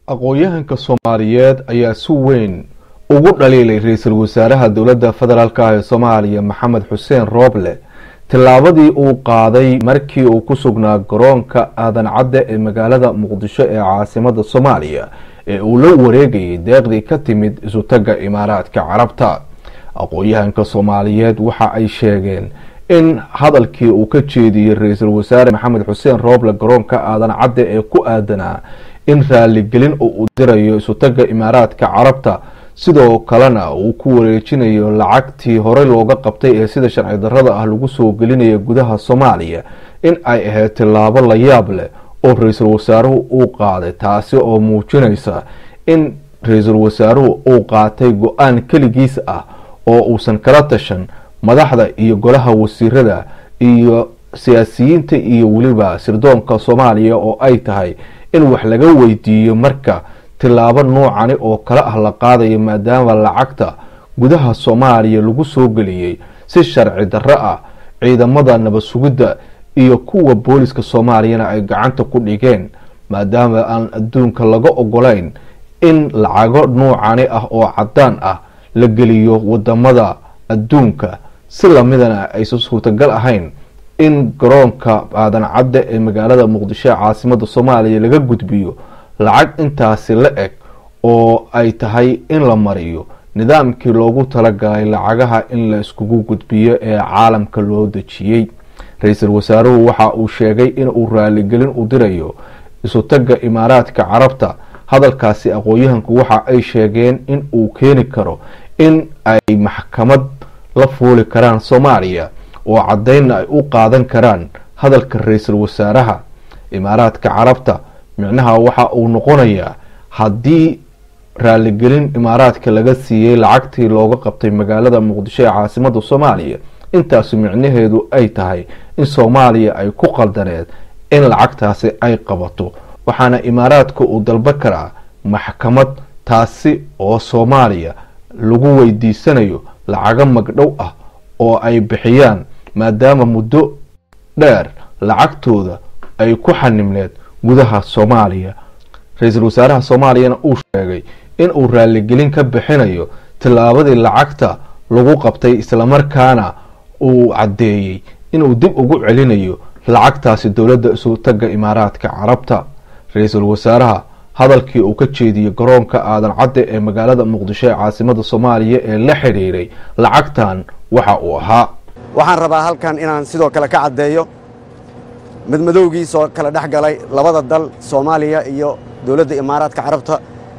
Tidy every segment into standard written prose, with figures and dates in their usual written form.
aqoon-yahanka Soomaaliyeed ayaa si weyn ugu dhaliilay ra'iisul wasaaraha dowladda federaalka ee Soomaaliya Maxamed Xuseen Rooble tilaabadii uu qaaday markii uu ku sugnaa garoonka aadan cadde ee magaalada Muqdisho ee caasimadda Soomaaliya ee uu la wareegayay deeqdii ka timid isu tagga Imaaraadka Carabta. aqoon-yahanka Soomaaliyeed waxa ay sheegeen in hadalkii uu ka jeediyay ra'iisul wasaare Maxamed Xuseen Rooble garoonka aadan cadde ee ku aadanaa in raaligelin uu dirayo isu tagga Imaaraadka Carabta sidoo kalena uu ku wareejinayo lacagtii hore looga qabtay ee sida sharci darrada ah lagu soo gelinayo gudaha Soomaaliya in ay ahayd tilaabo la yaab leh oo ra'iisul wasaaruhu uu qaaday, taasi oo muujinaysa in ra'iisul wasaaruhu uu qaatay go'aan kaligiis ah oo uusan kala tashan madaxda iyo golaha wasiirada iyo siyaasiyiinta iyo waliba sirdoonka Soomaaliya oo ay tahay in wax laga weydiiyo marka tilaabo noocani oo kala ah la qaadayo maadaama lacagta gudaha Soomaaliya lagu soo geliyay si sharci darro ah. ciidamada nabad sugidda iyo kuwa booliska Soomaaliyana ay gacanta ku dhigeen maadaama aan adduunka laga ogolayn in lacago noocani ah oo cadaan ah la geliyo wadamada adduunka, si lamidana ay suurtagal ahayn in garoonka aadan cadde ee magaalada Muqdisho ee caasimadda Soomaaliya laga gudbiyo lacag intaasi la eg oo ay tahay in la mariyo nidaamkii loogu talagalay lacagaha in la iskugu gudbiyo ee caalamka loo dejiyay. ra'iisul wasaaruhu waxa uu sheegay in uu raaligelin u dirayo isu tagga Imaaraadka Carabta. hadalkaasi aqoon-yahanku waxa ay sheegeen in uu keeni karo in ay maxkamad la fuuli karaan Soomaaliya oo caddeyn ay u qaadan karaan hadalka ra'iisul wasaaraha. Imaaraadka Carabta micnaha waxa uu noqonayaa haddii raaligelin Imaaraadka laga siiyay lacagtii looga qabtay magaalada Muqdisho ee caasimadda Soomaaliya, intaas micnaheedu ay tahay in Soomaaliya ay ku qaldaneed in lacagtaasi ay qabato, waxaana Imaaraadka uu dalban karaa maxkamad taasi oo Soomaaliya lagu weydiisanayo lacago magdhow ah oo ay bixiyaan maadaama muddo dheer lacagtooda ay ku xanimneed gudaha Soomaaliya. ra'iisul wasaaraha Soomaaliyana uu sheegay in uu raaligelin ka bixinayo tilaabadii lacagta lagu qabtay isla markaana uu cadeeyay inuu dib ugu celinayo lacagtaasi dowladda isu tagga Imaaraadka Carabta. ra'iisul wasaaraha hadalkii uu ka jeediyay garoonka aadan cadde ee magaalada Muqdisho ee caasimadda Soomaaliya ee la xiriiray lacagtan waxa uu ahaa: waxaan rabaa halkan inaan sidoo kale ka cadeeyo madmadowgiisoo kala dhex galay labada dal Soomaaliya iyo dowladda Imaaraadka Carabta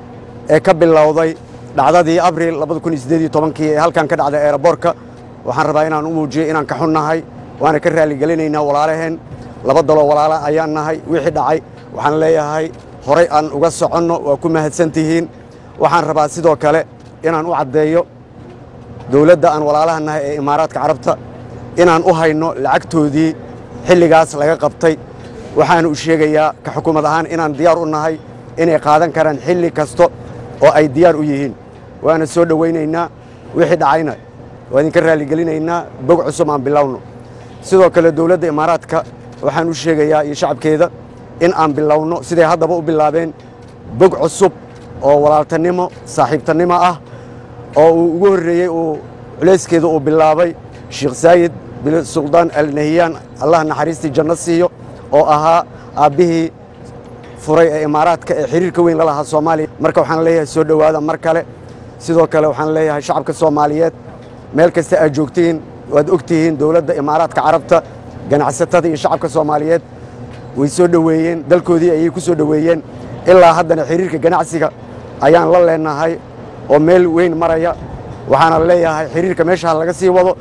ee ka bilowday dhacdadii Abriil 2018 ee halkan ka dhacday airportka. waxaan rabaa inaan u muujiyo inaan ka xunnahay waana ka raaligelinaynaa walaalaheen laba dalo walaala ayaan nahay. wixii dhacay waxaan leeyahay horay aan uga soconno, waa ku mahadsantihiin. waxaan rabaa sidoo kale inaan u caddeeyo dowladda aan walaalaha nahay ee Imaaraadka Carabta inaan u hayno lacagtoodii xilligaas laga qabtay. waxaan u sheegayaa ka xukuumad ahaan inaan diyaar u nahay inay qaadan karaan xilli kasta oo ay diyaar u yihiin, waana soo dhawaynaynaa. wixii dhacayna waa idinka raaligelinaynaa, bog cusub aan bilowno. sidoo kale dowladda Imaaraadka waxaan u sheegayaa iyo shacabkeeda in aan bilowno siday haddaba u bilaabeen bog cusub oo walaaltanimo saaxiibtanimo ah oo uu ugu horreeyey uu culeyskeeda uu bilaabay Sheekh Saayid bin Suldaan Al Nahyan, Allah naxariistii janno siiyo, oo ahaa aabbihii furay ee Imaaraadka ee xiriirka weyn la lahaa Soomaaliya. marka waxaan leeyahay soo dhawaada mar kale. sidoo kale waxaan leeyahay shacabka Soomaaliyeed meel kasta aad joogtiin waad ogtihiin dowladda Imaaraadka Carabta ganacsatada iyo shacabka Soomaaliyeed way soo dhaweeyeen, dalkoodii ayay ku soo dhaweeyeen. ilaa haddana xiriirka ganacsiga ayaan la leenahay oo meel weyn maraya. waxaana leeyahay xiriirka meesha laga sii wado,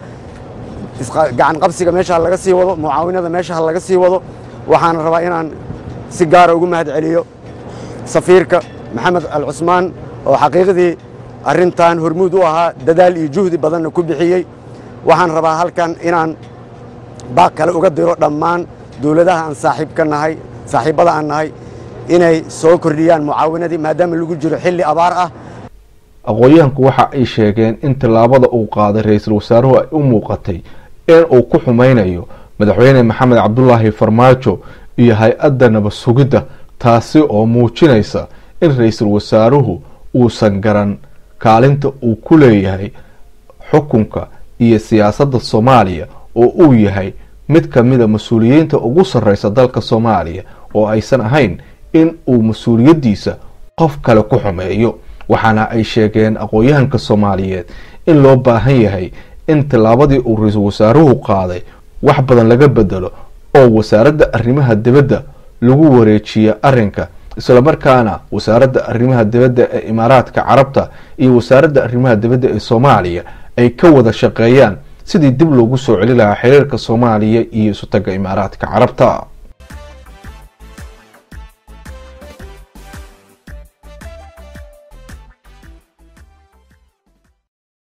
gacan qabsiga meesha laga sii wado, mucaawinada meesha laga sii wado. waxaan rabaa inaan si gaar ah ugu mahad celiyo safiirka Maxamed Al Cusmaan oo xaqiiqdii arrintan hormuud u ahaa, dadaal iyo juhdi badanna ku bixiyey. waxaan rabaa halkan inaan baaq kale uga diro dhammaan dowladaha aan saaxiibada aan nahay inay soo kordhiyaan mucaawinadii maadaama lagu jiro xilli abaar ah. aqoon-yahanku waxa ay sheegeen in tilaabada uu qaaday ra'iisul wasaaruhu ay u muuqatay in uu ku xumaynayo madaxweyne Maxamed Cabdullaahi Farmaajo iyo hay-adda nabad sugidda, taasi oo muujinaysa in ra-iisul wasaaruhu uusan garan kaalinta uu ku leeyahay xukunka iyo siyaasadda Soomaaliya oo uu yahay mid ka mid ah mas'uuliyiinta ugu sarreysa dalka Soomaaliya oo aysan ahayn in uu mas'uuliyadiisa qof kale ku xumeeyo. waxaana ay sheegeen aqoonyahanka Soomaaliyeed in loo baahan yahay in tilaabadii uu ra-iisul wasaaruhu qaaday wax badan laga bedelo oo wasaaradda arrimaha dibadda lagu wareejiyo arrinka, isla markaana wasaaradda arrimaha dibadda ee Imaaraadka Carabta iyo wasaaradda arrimaha dibadda ee Soomaaliya ay ka wada shaqeeyaan sidii dib loogu soo celin lahaa xiriirka Soomaaliya iyo isutaga Imaaraadka Carabta.